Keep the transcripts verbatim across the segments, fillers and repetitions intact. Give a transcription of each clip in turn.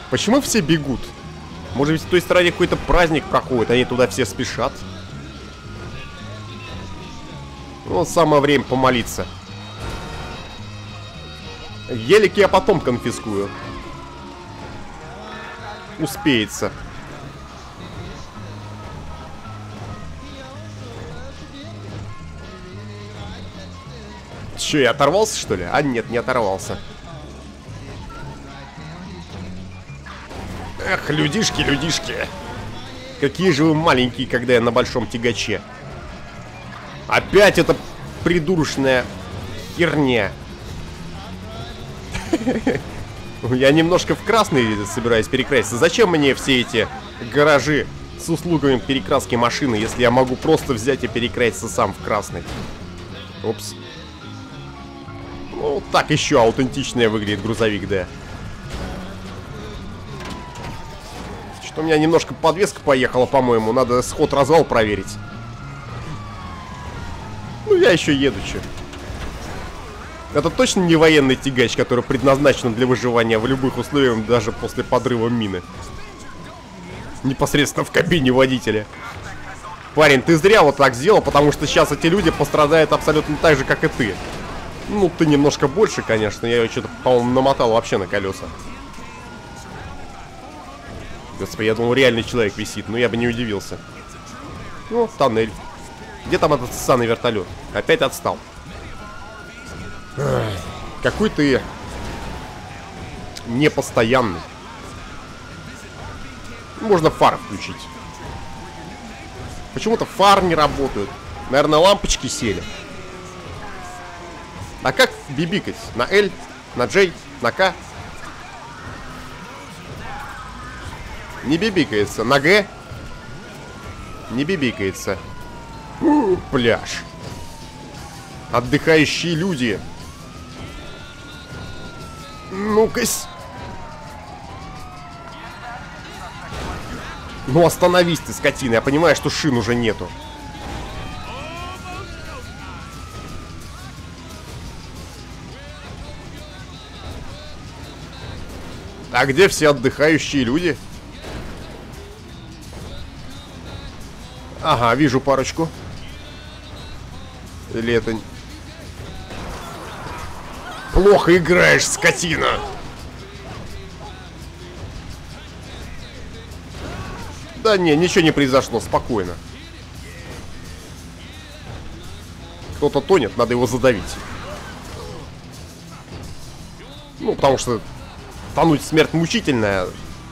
Почему все бегут? Может быть, в той стороне какой-то праздник проходит, они туда все спешат? Ну, самое время помолиться. Елик я потом конфискую. Успеется. Че, я оторвался, что ли? А нет, не оторвался. Эх, людишки, людишки. Какие же вы маленькие, когда я на большом тягаче. Опять эта придурочная херня. Я немножко в красный собираюсь перекраситься. Зачем мне все эти гаражи с услугами перекраски машины, если я могу просто взять и перекраситься сам в красный? Опс. Ну, так еще аутентичнее выглядит грузовик, да. Что у меня немножко подвеска поехала, по-моему. Надо сход-развал проверить. Ну, я еще еду, че. Это точно не военный тягач, который предназначен для выживания в любых условиях, даже после подрыва мины. Непосредственно в кабине водителя. Парень, ты зря вот так сделал, потому что сейчас эти люди пострадают абсолютно так же, как и ты. Ну, ты немножко больше, конечно. Я ее что-то, по-моему, намотал вообще на колеса. Господи, я думал, реальный человек висит, но я бы не удивился. Ну, тоннель. Где там этот ссаный вертолет? Опять отстал. Ах, какой ты непостоянный. Можно фары включить. Почему-то фары не работают. Наверное, лампочки сели. А как бибикать? На L, на J, на K? Не бибикается. На G? Не бибикается. У, пляж. Отдыхающие люди. Ну-кась. Ну остановись ты, скотина. Я понимаю, что шин уже нету. А где все отдыхающие люди? Ага, вижу парочку. Или это... Плохо играешь, скотина! Да не, ничего не произошло, спокойно. Кто-то тонет, надо его задавить. Ну, потому что тонуть смерть мучительная.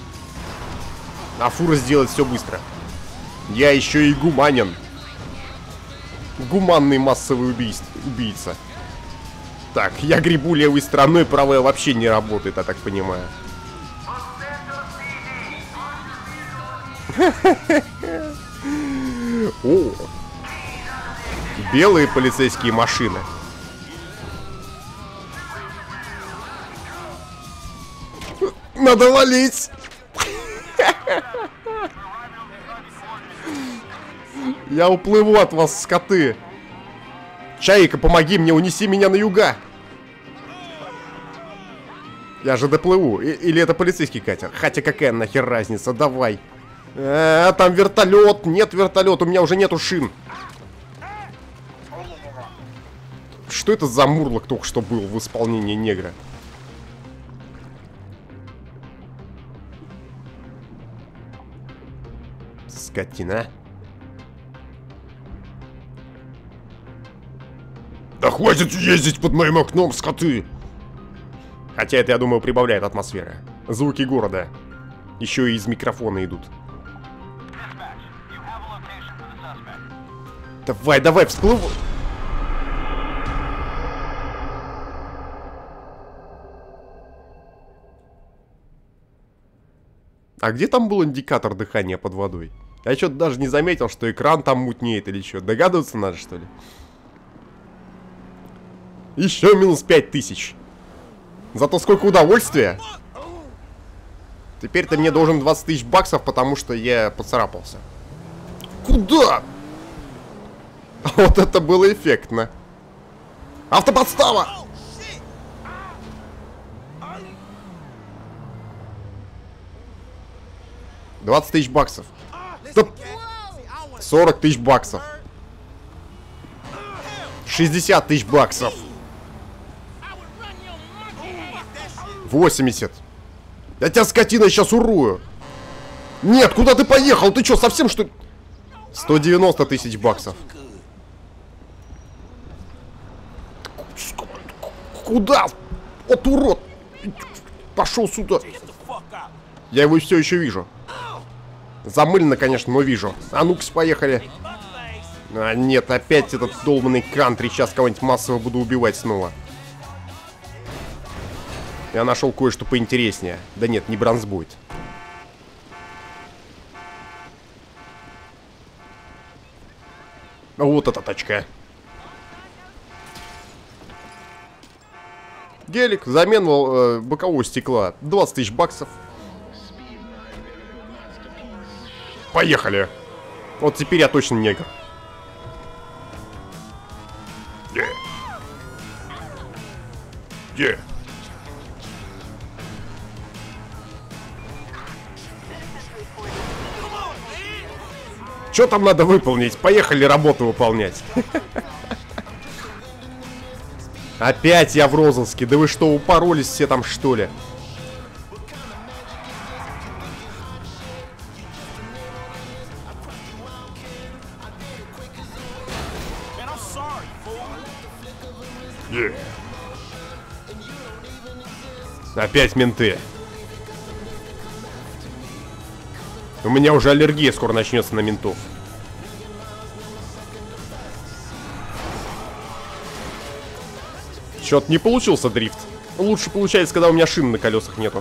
А фура сделает все быстро. Я еще и гуманен. Гуманный массовый убийц... убийца. Так, я гребу левой стороной, правая вообще не работает, я так понимаю. О, белые полицейские машины. Надо валить. Я уплыву от вас, скоты. Чайка, помоги мне, унеси меня на юга. Я же доплыву. И или это полицейский катер? Хотя какая нахер разница, давай. А, там вертолет. Нет вертолета, у меня уже нету шин. Что это за мурлок только что был в исполнении негра? Скотина. Да хватит ездить под моим окном, скоты! Хотя это, я думаю, прибавляет атмосферы. Звуки города. Еще и из микрофона идут. Давай, давай, всплывай! А где там был индикатор дыхания под водой? Я что-то даже не заметил, что экран там мутнеет или что. Догадываться надо, что ли? Еще минус пять тысяч. Зато сколько удовольствия. Теперь ты мне должен двадцать тысяч баксов, потому что я поцарапался. Куда? Вот это было эффектно. Автоподстава! двадцать тысяч баксов. Стоп. сорок тысяч баксов. шестьдесят тысяч баксов. восемьдесят. Я тебя, скотина, сейчас урую. Нет, куда ты поехал? Ты что, совсем что ли? сто девяносто тысяч баксов. Куда? Вот урод. Пошел сюда. Я его все еще вижу. Замыльно, конечно, но вижу. А ну-ка, поехали. А нет, опять этот долбанный кантри. Сейчас кого-нибудь массово буду убивать снова. Я нашел кое-что поинтереснее. Да нет, не бронзбойт. Вот эта тачка. Гелик, замена э, бокового стекла. двадцать тысяч баксов. Поехали. Вот теперь я точно негр. Где? Где? Что там надо выполнить? Поехали работу выполнять. Опять я в розыске. Да вы что, упоролись все там, что ли? Yeah. Опять менты. У меня уже аллергия скоро начнется на ментов. Чё-то не получился дрифт. Лучше получается, когда у меня шин на колесах нету.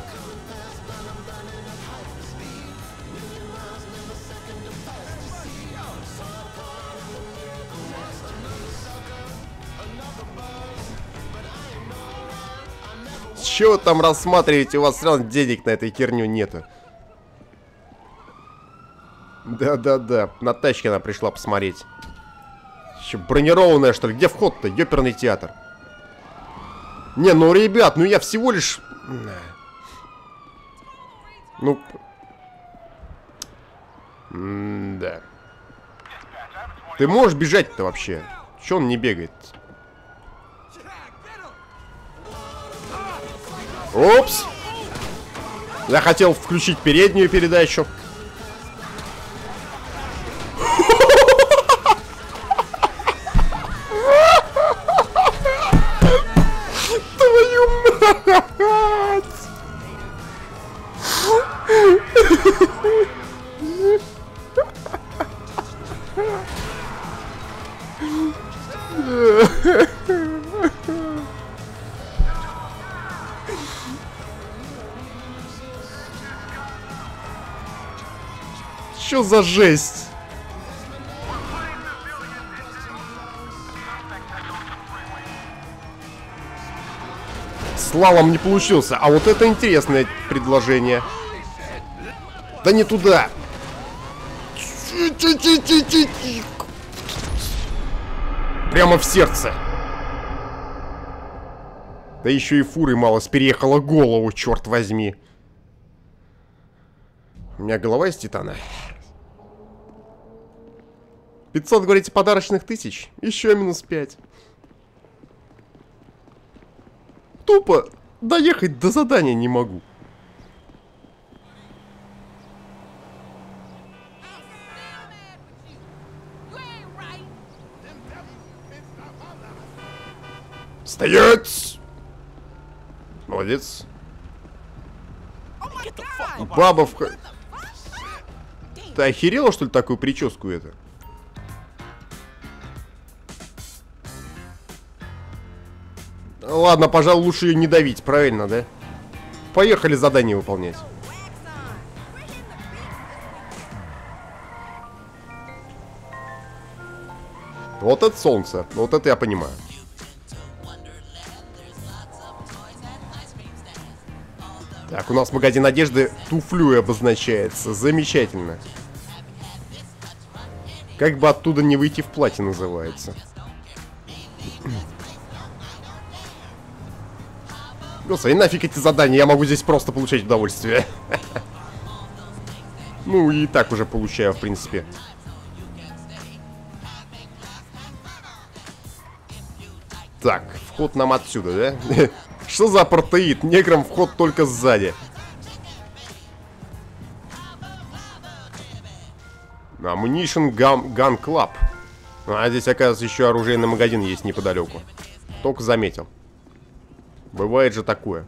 Чего вы там рассматриваете? У вас все равно денег на этой херню нету. Да-да-да, на тачке она пришла посмотреть. Еще бронированная, что ли? Где вход-то? Ёперный театр. Не, ну, ребят, ну я всего лишь... Ну... М-да. Ты можешь бежать-то вообще? Чё он не бегает? Опс! Я хотел включить переднюю передачу. Что за жесть? Слалом не получился. А вот это интересное предложение. Да не туда. Прямо в сердце. Да еще и фуры мало переехала голову, черт возьми. У меня голова из титана. пятьсот, говорите, подарочных тысяч? Еще минус пять. Тупо доехать до задания не могу. Стоять! Молодец. Баба в... Ты охерела, что ли, такую прическу это? Ладно, пожалуй, лучше ее не давить, правильно, да? Поехали задание выполнять. Вот это солнце, вот это я понимаю. Так, у нас магазин одежды туфлю обозначается. Замечательно. Как бы оттуда не выйти в платье называется. Господи, нафиг эти задания, я могу здесь просто получать удовольствие. Ну, и так уже получаю, в принципе. Так, вход нам отсюда, да? Что за апартеид? Неграм вход только сзади. Ammunition Gun, Gun Club. А здесь, оказывается, еще оружейный магазин есть неподалеку. Только заметил. Бывает же такое.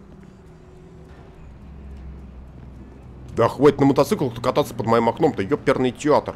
Да хватит на мотоциклах кататься под моим окном-то, ёперный театр.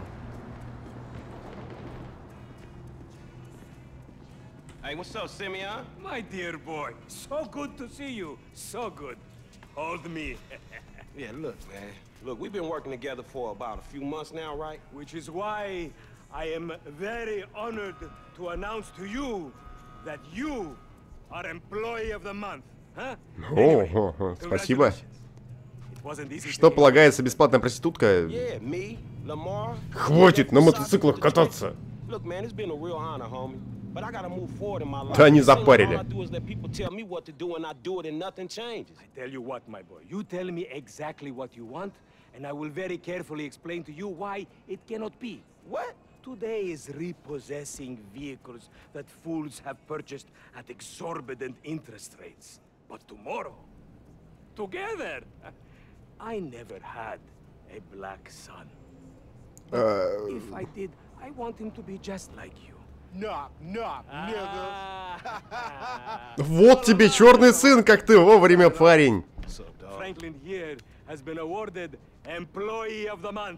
Hey, what's up, Simeon? My dear boy, so good to see you. So good. Hold me. Yeah, look, man. Look, we've been working together for about a few months now, right? Which is why I am very honored to announce to you that you are Employee of the Month. Huh? Anyway, о, о, спасибо. Что Что полагается бесплатная проститутка? Yeah, me, Lamar. Хватит на мотоциклах кататься. Look, man, it's been a real honor, homie. But I gotta move forward in my life. Да они запарили. All I do is let people tell me what to do, and I do it, and nothing changes. I tell you what, my boy. You tell me exactly what you want, and I will very carefully explain to you why it cannot be. What? Today is repossessing vehicles that fools have purchased at exorbitant interest rates. But tomorrow, together, I never had a black son. But if I did, I want him to be just like you. Knock, knock, nigga. Вот тебе черный сын, как ты вовремя, парень. Franklin here has been awarded Employee of the Month.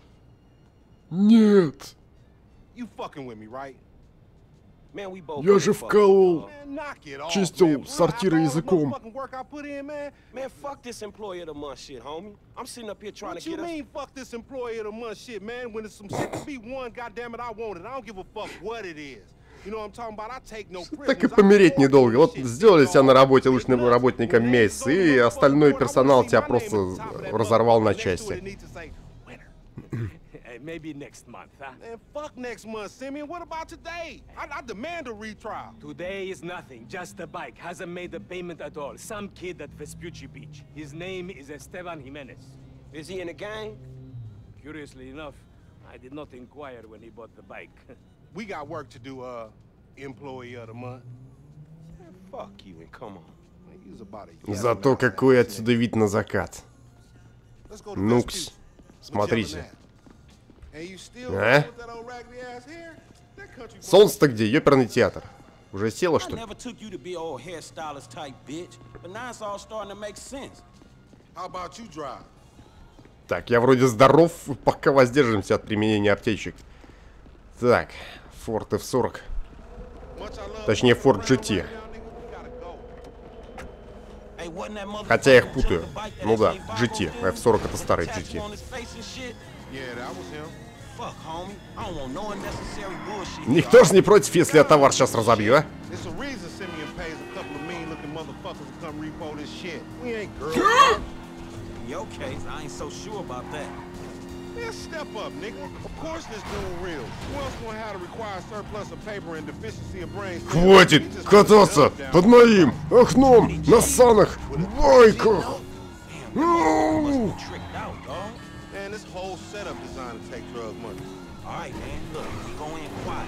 Нет. You fucking with me, right? Man, we both Я же вколол. Man, knock it off, Чистил man. сортиры After all the языком. motherfucking work I put in, man. Man, fuck this Employee of the Month shit, homie. I'm sitting up here trying What to you get us. mean, fuck this Employee of the Month shit, man? When it's some shit to be won, goddamn it, I want it. I don't give a fuck what it is. You know what I'm talking about? I take no prisoners. Так и помереть недолго. Вот сделали тебя на работе лучшим работником месяц, и остальной персонал тебя просто разорвал на части. Maybe next month, huh? Man, fuck next month, Simeon. What about today? I, I demand a retrial. Today is nothing, just a bike. Hasn't made a payment at all. Some kid at Vespucci Beach. His name is Esteban Jimenez. Is he in the gang? Curiously enough, I did not inquire when he bought the bike. We got work to do, uh, Employee of the Month. Man, fuck you and come on. Man, you was about a yellow Зато mouse какой ass отсюда вид на закат. nigga. Let's go to Нукс, Vespucci. смотрите. And you still А? with that old raggedy ass hair? That country boy- Солнце-то где? Ёперный театр. Уже село, I что ли? never took you to be old hairstylist type bitch, but now it's all starting to make sense. How about you drive? Так, я вроде здоров, пока воздержимся от применения аптечек. Так, Ford эф сорок. Much I love Точнее, you, Ford джи ти. y'all niggas, we gotta go. Hey, wasn't that motherfucker Хотя я их who путаю. jumped the bike that Ну да, S J джи ти. Vago эф сорок это with старый the джи ти. tattoo on his face and shit? Yeah, that was him. Fuck, homie. I don't want no unnecessary bullshit. Никто же не против, если я товар сейчас разобью, а? It's a reason Simeon pays a couple of mean-looking motherfuckers to come repo this shit. We ain't girls. In your case, I ain't so sure about that. Man, step up, nigga. Of course this dude real. Who else gonna have to require surplus of paper and deficiency of brain cells? Хватит He just кататься put his под down. моим окном на санах, байках. Damn, that must be tricked out, dog. Man, this whole setup designed to take drug money. All right, man. Look, we go in quiet.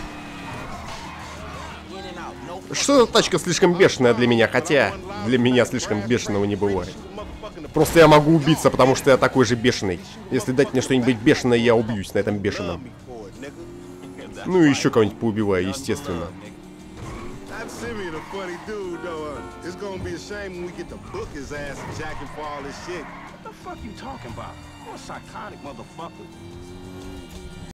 In and out, no fucking Что эта тачка слишком бешеная для меня, хотя для меня слишком бешеного не бывает. Просто я могу убиться, потому что я такой же бешеный. Если дать мне что-нибудь бешеное, я убьюсь на этом бешеном. Ну и еще кого-нибудь поубиваю, естественно. That Simeon a funny dude, though. Uh, it's gonna be a shame when we get to book his ass and jack him for all this shit. What the fuck you talking about? You're a psychotic motherfucker.